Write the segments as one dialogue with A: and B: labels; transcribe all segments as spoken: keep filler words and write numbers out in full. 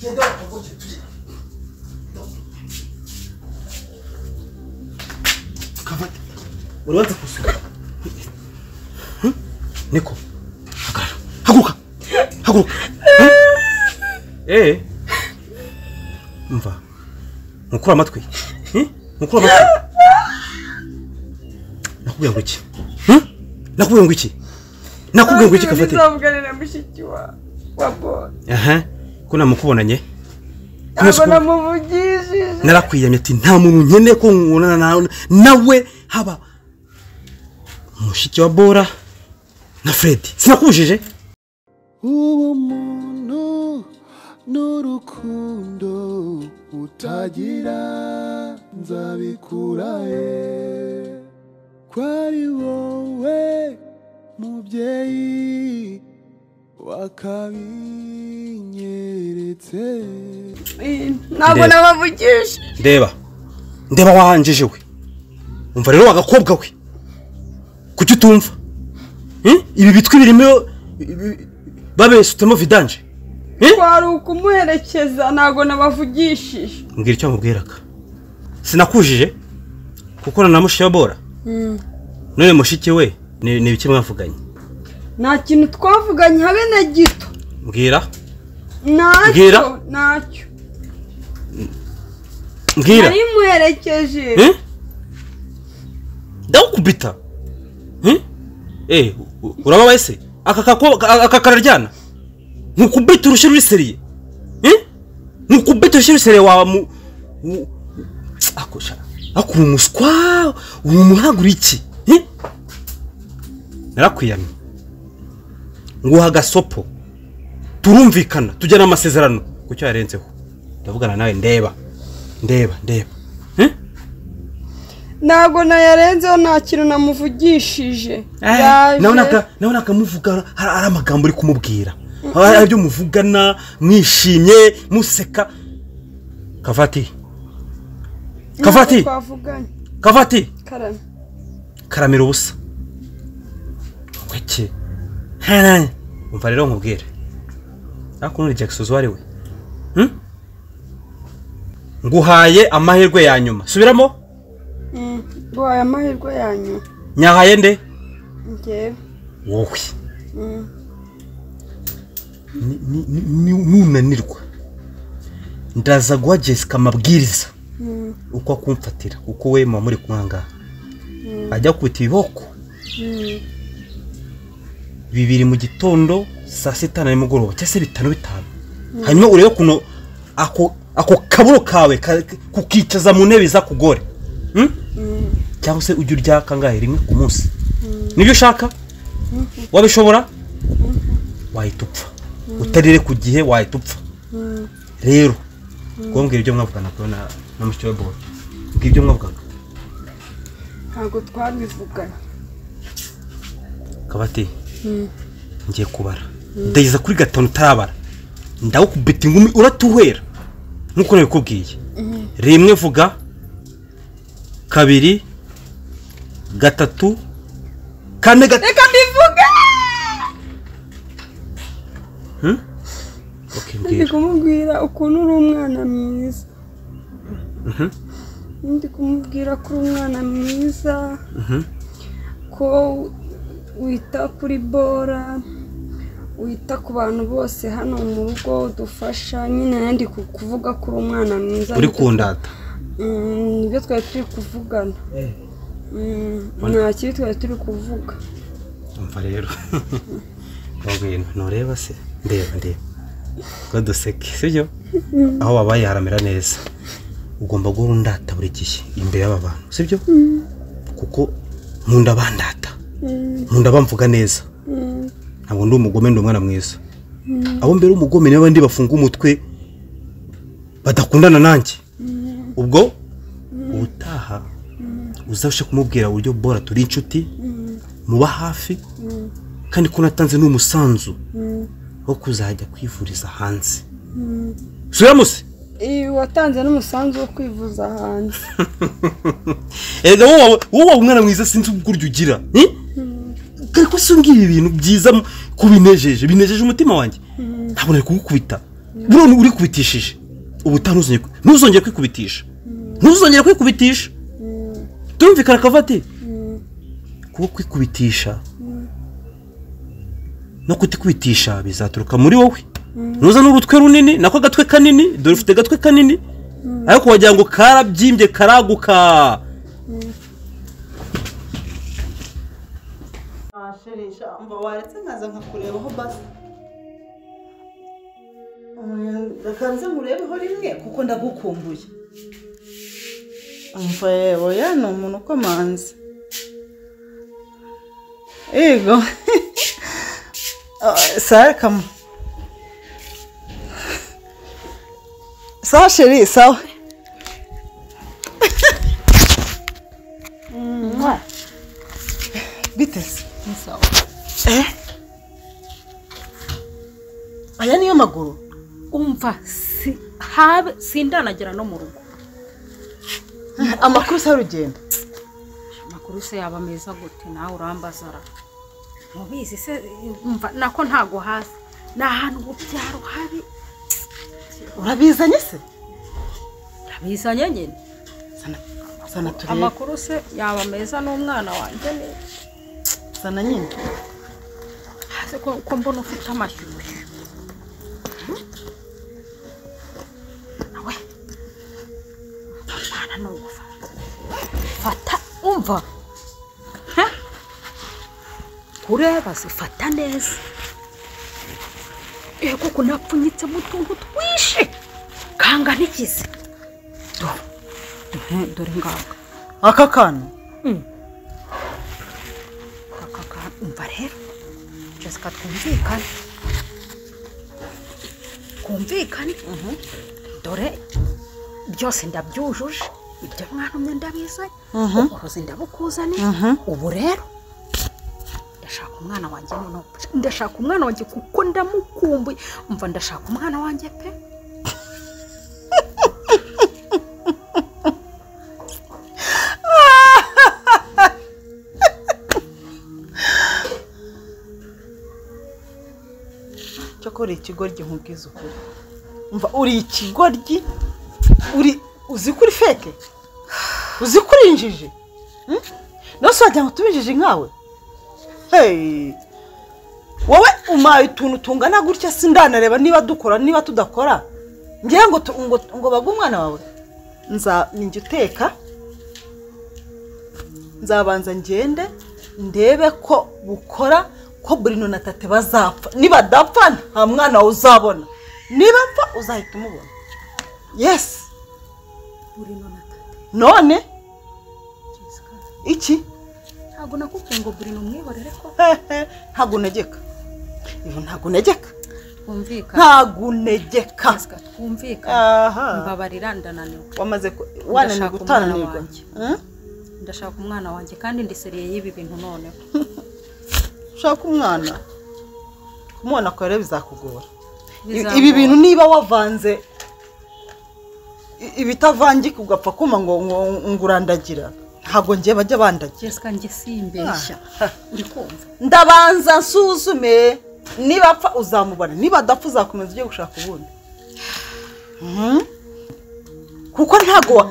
A: Kavati urabanza kusuka Niko haguruka haguruka eh mva mukura amatwi eh mukura amatwi nakubwiye ngo iki hm nakubwiye ngo iki nakubwiye ngo iki Kavati
B: nzavuganira mushiki wa wabo
A: aha kuna mukubonanye
B: abona muvugishije
A: narakwiyamye ati nta muntu nkene ko ngona nawe haba mushiki wa Bora na Fred sinakubujije
C: uwo muntu n'urukundo utagira nzabikurahe kwari wowe mubyeyi wakabinyeretse
B: ntabwo nabavugisha
A: ndeba ndeba wahanjeje we umva rero wagakobwa we kuki utumva ibi bitwi birimo babesutemo vidanje
B: kwari ukumuherekeza ntago nabavugishije
A: mbwira icyo mubwiraga sinakujije kuko na mushiki wa Bora none mushiki we ni biki mwavuganye
B: nta kintu twavuganye habe na gito
A: mbwira
B: nacyo nacyo
A: mbwira
B: nari muherekeje
A: ndakubita eh urababaye se aka kararyana nkukubita urushyi ruri seriye eh nkukubita urushyi ruri seriye wa akosha akuru umuswa umuhagura iki eh narakwiyamye nguha gasopo turumvikana tujya n'amasezerano kucyo yarenzeho ndavugana nawe ndeba ndeba ndeba eh
B: ntago nayarenzeho nta kintu namuvugishije
A: yaje nabonaga nabonaga muvuga ari amagambo uri kumubwira abyo muvugana mwishimye museka Kavati Kavati Kavati
B: karame
A: karamira ubusa kweke hana umva rero nkubwire akunuri Jackson wari we hm nguhaye amahirwe ya nyuma subiramo
B: mm nguhaye amahirwe ya nyuma
A: nyahaye nde
B: ngewe
A: wowe ni nunanirwa ndaza guha Jessica amabwiriza uko akumfatira uko we mama muri kumwanga ajya kwita ibiboko bibiri mu gitondo saa sita na nimugoroba cyase bitanu bitanu hanyuma urebe kuno ako ako kaburo kawe kukicaza mu ntebe za kugore hm cyangwa se ujye urya kangahe rimwe ku munsi nibyo ushaka wabishobora wahitupfa utarire ku gihe wahitupfa rero kumbwira ibyo mwavugana kubona na mushiki wa Bora ibyo mwavugana
B: ntago twabivugana
A: Kavati ngiye kubara ndayiza kuri gatanu tarabara ndawukubita ingumi uratuhera nkuko nabikubwiye rimwe vuga kabiri gatatu kane gatatu
B: reka mbivuge
A: hm okay mbwira
B: ndi kumubwira ukuntu uri umwana mwiza
A: mhm
B: ndi kumubwira ko uri umwana mwiza
A: mhm
B: ko wita kuri Bora wita ku bantu bose hano mu rugo dufasha nyine nandi kuvuga ko uri umwana mwiza
A: uri kundata
B: nibyo twari turi kuvugana nta kibi twari turi kuvuga
A: umva rero bagwino noreba se ndeba ndeba ko duseke sibyo aho babaye haramera neza ugomba guhundata buri gihe imbere y'aba bantu sibyo kuko nkunda bandata nkunda bamvuga neza ntabwo ndi umugome ndi umwana mwiza abo mbere umugome n'abandi bafunga umutwe badakundana nanjye ubwo ubutaha uzashe kumubwira uburyo Bora turi inshuti muba hafi kandi ko natanze n'umusanzu wo kuzajya kwivuriza hanze suramuse
B: eh watanze n'umusanzu wo kwivuza hanze
A: ega wowe wowe umwana mwiza sinzi uburyo ugira eh ko sungira ibintu byiza kubinejeje binejeje umutima wanjye ntabwo nari kugukubita burone uri kubitishije ubutaha ntuzongere ntuzongere kwikubitisha ntuzongere kwikubitisha tumvikana kavati kuko kwikubitisha no kutikubitisha bizaturuka muri wowe nuza n'urutwe runini nako gatwe kanini dore ufite gatwe kanini ariko wagira ngo karabyimbye karaguka
D: asherisha mba waretse nkaza nkakurebaho basi ndakanze murebeho rimwe kuko ndagukumbuye umva yewe ya ni umuntu ukomanze ego sawa kama sawa sheri sawa mwa bitese sawa eh aya niyo maguru
E: umva si habe sindanagera no mu rugo
D: amakuru sa rugendo
E: amakuru se yaba meza gute nawe urambazara mubizi se umva nako ntago hasi nahantu ubyaro habi
D: urabizanye se
E: urabizanye nyine
D: sana sana turebe
E: amakuru se yaba meza n'umwana wanjye ne
D: sana nyine
E: hase ko ko mbona ufite amashyushyu nawe bana no fata umva ha kureba zifata neza ego kunapfunyitse mu tuntu twishe kanga nikize dore dore ngaka
D: aka kana
E: aka kana umva rero Jessica twumvikane kumvikane dore byose ndabyujuje ibyo mwana umwe ndabizanye uburozi ndabukuzane ubu rero ndashaka umwana wanjye none ndashaka umwana wanjye kuko ndamukumbuye umva ndashaka umwana wanjye pe
D: cyokora ikigoryi nkubwiza ukuri umva uri ikigoryi uri uzi kuri feke uzi kuri injiji nose wajya ngo tubinjije nkawe hey wowe umaye utuntu tungana gutya sindanareba niba dukora niba tudakora ngiye ngo ngo ngo bagu umwana wawe nza ninjye uteka nzabanza ngende ndebe ko bukora ko Bruno na Tate bazapfa niba dapfa nta mwana uzabona niba pfa uzahita umubona yes
E: Bruno na Tate
D: none iki
E: ntago nakubwiye ngo Bruno mwihorere ko
D: ntago negeka ivo ntago negeka
E: umvikana
D: ntago negeka
E: Jessica twumvikana mbabarira ndananiwe
D: wamaze wananiwe gutananirwa
E: ndashaka umwana wanjye kandi ndiseriye y'ibi bintu none
D: shaka umwana kumubona ko rero bizakugora ibi bintu niba wavanze ibitavangika ugapfa kuma ngo ngurandagira ntago ngiye bajya bandagira
E: Jessica nge simbeshya uri kumva
D: ndabanza nsuzume niba apfa uzamubona niba adapfa uzakomeza ujye gushaka ubundi kuko ntago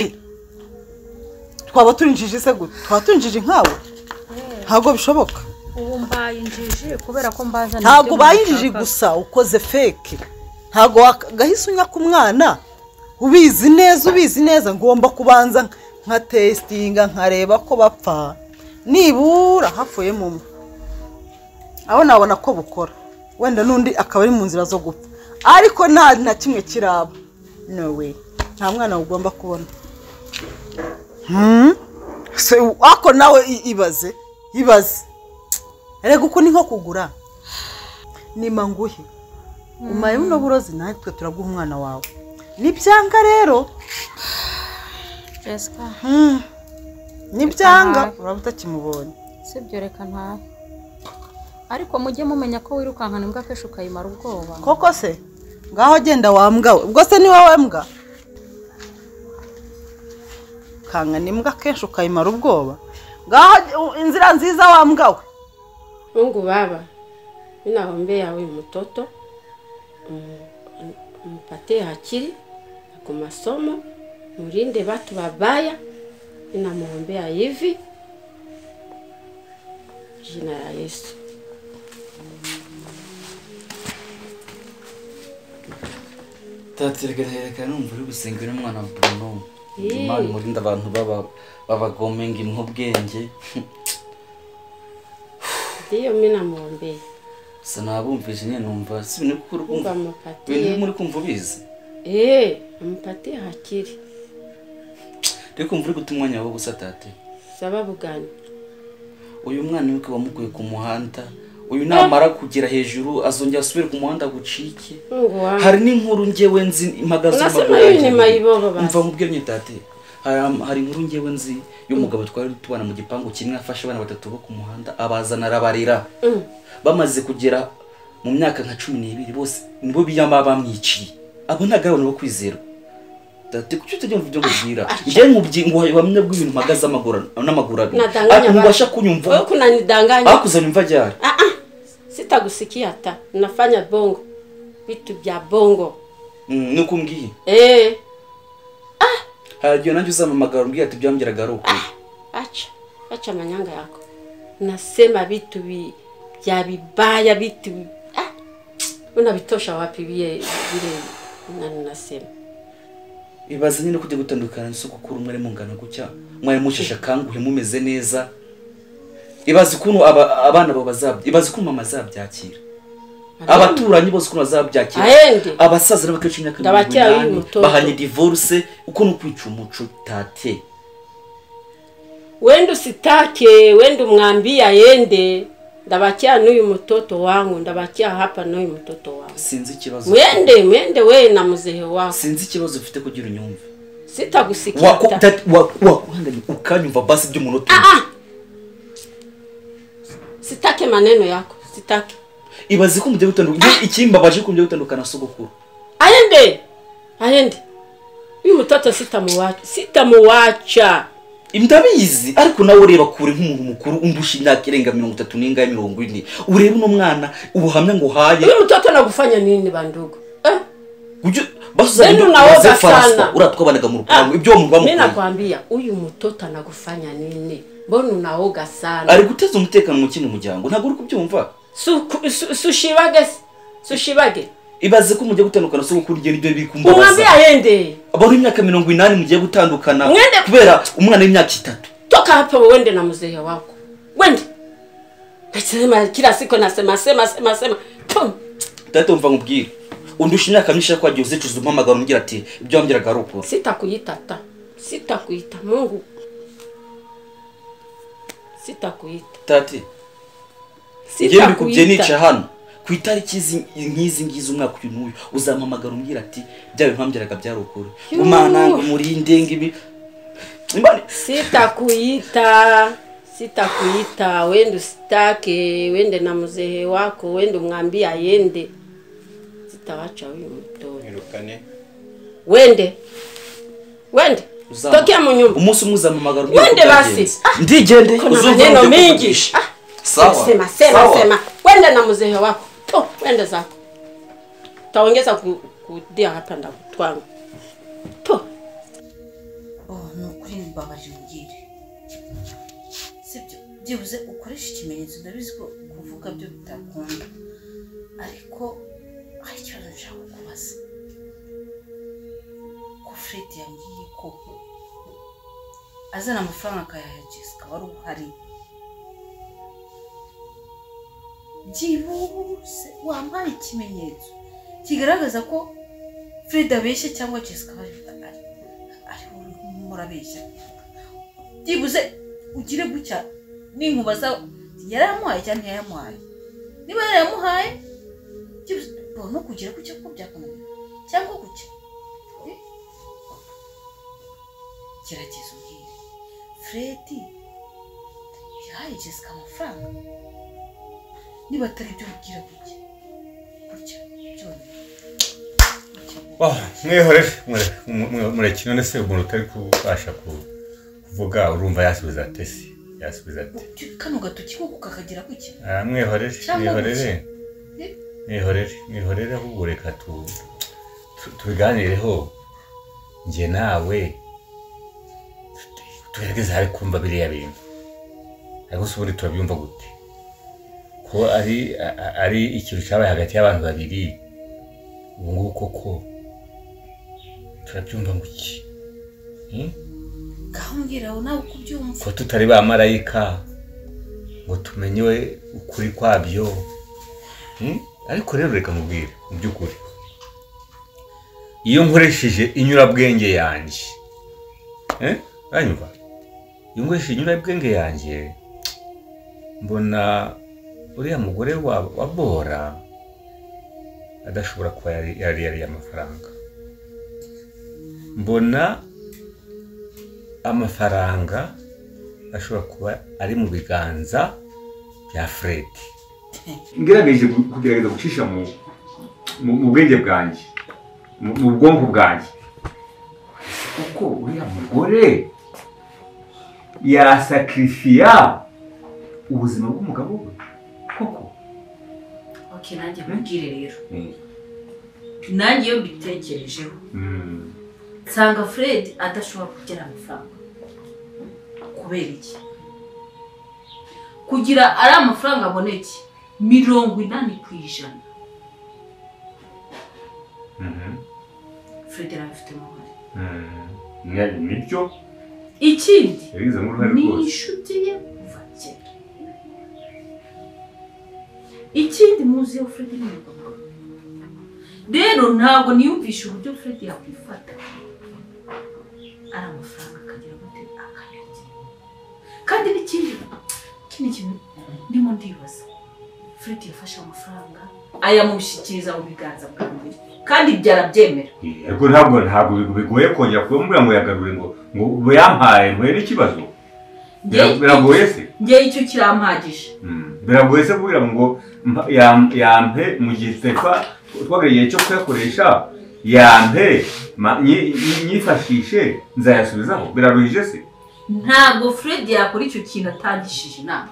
D: twaba turinjije se gute twaba turinjije nkawe ntago bishoboka
E: ubu mbaye injiji kubera ko mbaza
D: ntago bayinjije gusa ukoze fake ntago gahise unyaka umwana ubizi neza ubizi neza ngomba kubanza nka testinga nkareba ko bapfa nibura hafuye mu aho nabona ko bukora wenda nundi akaba ari mu nzira zo gupfa ariko nta na kimwe kiraba no way nta mwana ugomba kubona hmm se ako nawe ibaze ibaze erega uko ni nko kugura ni manguhe umaye uno burozi natwe turaguha umwana wawe nibyanga rero
E: Jessica
D: hmm nibyanga urabuta kimubonye
E: sibyo reka nta ariko mujye mumenya ko wirukankana imbwa kesho ukayimara ubwoba
D: koko se ngaho genda wambwawe ubwo se ni wowe mbwa kankana imbwa kesho ukayimara ubwoba ngaho inzira nziza wambwawe
F: Mungu baba, mimi naombea wewe mtoto. mpatie akili kwa masomo, mlinde watu wabaya. Ninamwombea hivi jina la Yesu.
G: Tatirgereka numva uri gusengera umwana wa Bruno. Imana murinda abantu baba babagomenga impubwenge.
F: Ndiyo mimi namwombea.
G: Sanabumvise nyene numva sibine kukuru kumva
F: mpatie.
G: Wewe muri kumva bizi?
F: Eh, mpatie akili.
G: Reko mvuri gutumwanya wo gusatate.
F: Sababu gani?
G: Uyu mwana wike wamukuye ku muhanda. Uyu namara kugera hejuru azongera asubire ku muhanda gucike. Hari n'inkuru ngewe nzi impagazo
F: magana.
G: Umva mubwire nyitate. Hari inkuru ngewe nzi y'umugabo twari tubana mu gipangu kimwe afashe abana batatu bo ku muhanda abazana arabarira. Bamaze kugera mu myaka nka cumi n'ibiri bose nibo biyama bamwiciye. Abo ntagabano bo kwizera. Dati kucyo tujye mvuga ngo bwira. Nje nkubwingo wamenya bw'ibintu mpagaze amagura n'amagura. Akubasha kunyumva.
F: Wewe kunanidanganya.
G: Akuzanyumva ryari?
F: Ah ah. Sitagusikia hata. Nafanya bongo. Vitu vya bongo.
G: Mm, nuko mbwiye.
F: Eh. Ah.
G: Hagiye nanjye uzamamagara umbwiye ati byambiraga ari uko.
F: Acha. Acha manyanga yako. Nasema vitu vi vya vibaya vitu. Ah. Unabitosha wapi bie bile nani nasema.
G: Ibaze nyine kujya gutandukana n'isukukuru mwere mungana gucya mwere mushesha kanguhe mumeze neza. Ibaze kuno aba, abana bo bazabya ibaze kuno mama zabyakira. Abaturanyi bose kuno bazabyakira. Abasaza n'abakecuru imyaka mirongo ine bahanye divorce uko no kwica umuco tate.
F: Wendo sitake, wendo mwambia yende. Ndabakia n'uyu mtoto wangu, ndabakia hapa n'uyu mtoto wangu.
G: Sinzi ikibazo.
F: Mwende, mwende we na muzehe wako.
G: Sinzi ikibazo ufite kugira unyumve.
F: Sitagusikia.
G: Wako wakuhanganye ukanyumva basi byo munota.
F: Ah ah. Sitake maneno yako, sitake.
G: Ibaze ko mujye gutandukana ikimbabaje ko mujye gutandukana sogokuru.
F: Ayende. Ayende. Uyu mtoto sitamuwacha, sitamuwacha.
G: Imdabizi ariko nawe ureba kure nk'umuntu mukuru undusha imyaka irenga mirongo itatu n'ingahe mirongo ine. Ureba uno mwana ubuhamya ngo haye.
F: Uyu mtoto anagufanya nini bandugu? Eh?
G: Gujye basuza
F: unaoga sana.
G: Uratwabanaga mu rupango ibyo mu rwamo.
F: Mimi nakwambia uyu mtoto anagufanya nini? Mbona unaoga sana?
G: Ari guteza umutekano mu kindi muryango ntago uri kubyumva.
F: Sushibage sushibage.
G: Ibaze ko mujye gutandukana so gukura igeni byo bikumbaza.
F: Umwambia yende.
G: Abo imyaka mirongo inani mujye gutandukana kubera umwana w'imyaka itatu.
F: Toka hapa wende na muzehe wako. Wende. Nasema kila siku nasema sema sema sema.
G: Tata umva ngubwire. Undusha imyaka myinshi ko agiye uzicuza umpamagara ungira ati ibyo wambiraga ruko.
F: Sitakuyita ta. Sitakuyita Mungu. Sitakuyita.
G: Tati. Sitakuyita. Kubye nica hano. Ku itariki nk'izi ngizo umwaka uyu n'uyu uzampamagara umbwira ati byawe mpambiraga byarukuru. Umana ngo murinde ngibi.
F: Sitakuyita. Sitakuita, wende usitake, wende na muzehe wako, wende umwambia yende. Sitawacha huyu mtoto.
A: Nirukane.
F: Wende. Wende. Tokea mu nyumba.
G: Umunsi umuzamamagara
F: wende basi.
G: Ndigende
F: uzumva neno mingi.
G: Sawa.
F: Sema sema sema. Wende na muzehe wako. To, wende zako. Taongeza kudia hapa ndakutwanga. To.
E: Oh, nukuri mbabaje ngire. Sibyo byibuze ukoresha ikimenyetso ndabizi ko kuvuga byo bitakunda. Ariko hari ikibazo nshaka kubaza. Ko Fred yambwiye ko azana amafaranga akayaha Jessica wari uhari. Byibuse wambaye ikimenyetso kigaragaza ko Fred abeshya cyangwa Jessica bari ari murabeshya. Byibuse ugire gucya ninkubaza yaramuhaye cyane yaramuhaye. Niba yaramuhaye byibuse no kugira gucya ko byakomeye cyangwa gucya. Gerageza ubwire Fred yahaye Jessica amafaranga. Niba atari byo ubwira gucya gucya byone.
H: Oh, mwehorere mureke none se umuntu utari kubasha kuvuga urumva yasubiza atesi yasubiza ati
E: kano gatoki ko kakagira gucya.
H: Ah, mwehorere mwehorere mwehorere mwehorere ahubwo reka tu tu- tubiganireho njye nawe tugerageze hari kumva biriya bintu ariko se ubundi turabyumva gute ko ari a- a- ari ikintu cyabaye hagati y'abantu babiri ubu ngubu koko turabyumva ngo iki Hmm?
I: gahambwira wowe nawe uko ubyumva
H: ko tutari ba marayika ngo tumenye ukuri kwabyo Hmm? ariko rero reka mubwire mu by'ukuri iyo nkoresheje inyurabwenge yanjye eh uranyumva iyo nkoresheje inyurabwenge yanjye mbona uriya mugore wa, wa bora adashobora kuba yari yari yari amafaranga mbona amafaranga ashobora kuba ari mu biganza bya Fred ngerageje kugerageza gucisha mu mu bwenge bwanjye mu bwonko bwanjye kuko uriya mugore yasakrifiya ubuzima bw'umugabo we koko
I: okay nanjye mbwire rero nanjye iyo mbitekerejeho nsanga Fred adashobora kugira amafaranga kubera iki kugira ari amafaranga aboneke mirongo inani ku ijana Fred arafite amahari
H: nibyo
I: ikindi
H: yagize mu ruhare
I: ni
H: rwose
I: inshuti ye kuva kera ikindi muzi yo Fred ni umugabo rero ntabwo niyumvisha uburyo Fred yakwifata ari amafaranga akagira gute akayarya kandi n'ikindi ikindi kintu ndimo ndibaza Fred yafashe amafaranga ayamushyikiriza mu biganza bwa mbere kandi byarabyemera
H: ariko ntabwo ntabwo bigoye kongera kumubwira ngo yagarure ngo ngo yampaye mpuye n'ikibazo biragoye se
I: ngiye icyo kirampagije
H: biragoye se kubwira ngo yampe mu gihe twagera igihe cyo kuyakoresha yampe nyifashishe nzayasubizaho biraruhije se
I: ntabwo Fred yakora icyo kintu atangishije inama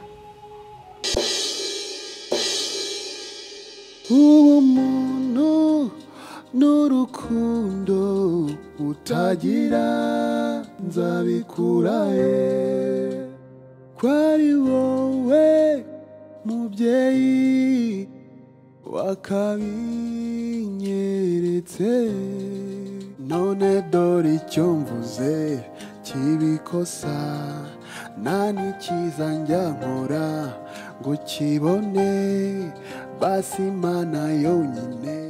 C: ubumuntu n'urukundo utagira nzabikura he kwari wowe mubyeyi wakabinyeretse none dore icyo mvuze kibikosa nta n'ikiza njya nkora ngo kibone basi Imana yonyine